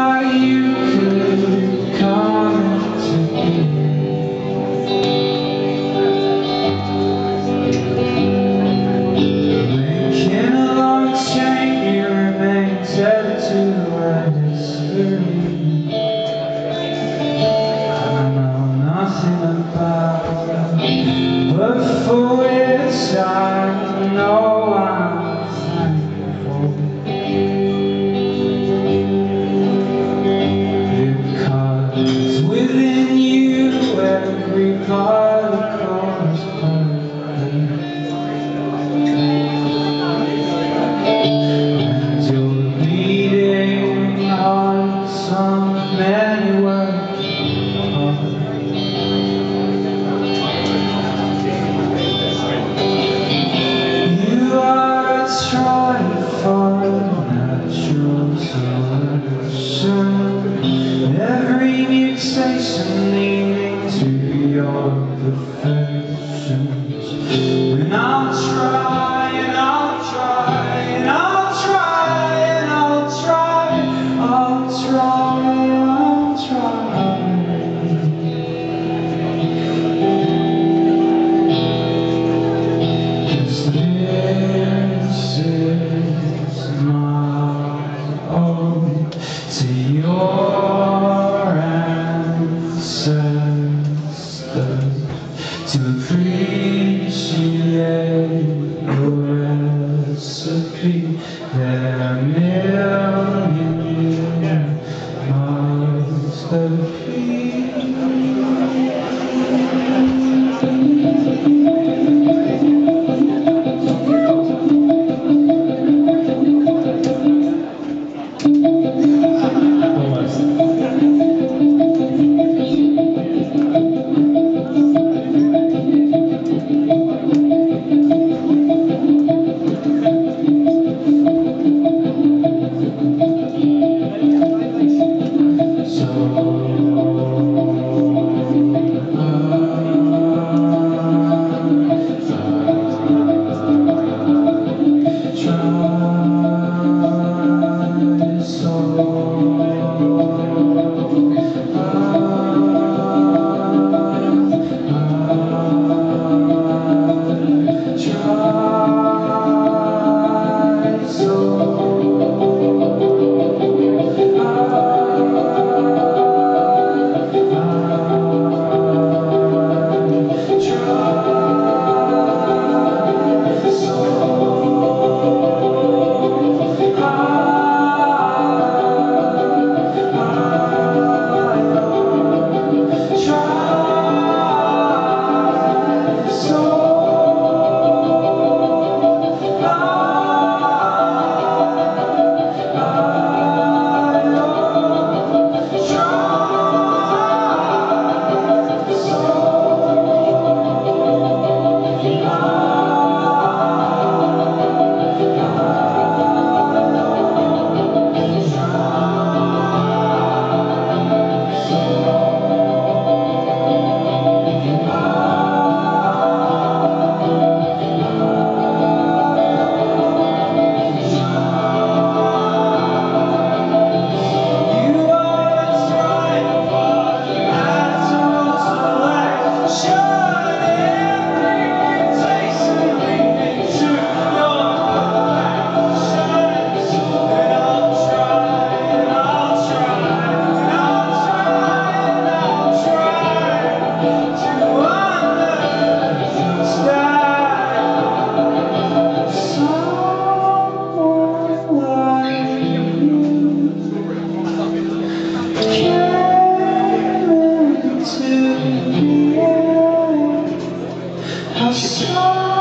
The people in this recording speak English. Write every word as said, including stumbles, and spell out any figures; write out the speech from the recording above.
thought you could come to me. Linking a long chain, you remain tethered to our history. I know nothing about it, but for its I know I'm thankful. Because within you every particle is perfect, and you're beating on some many words apart. You are trying for natural solution, every mutation leading to your perfections. And I'll try, and I'll try, and I'll try, and I'll try, I'll try, I'll try. Cause this is my ode to your ancestors, to appreciate your recipe. There are a million year masterpieces. How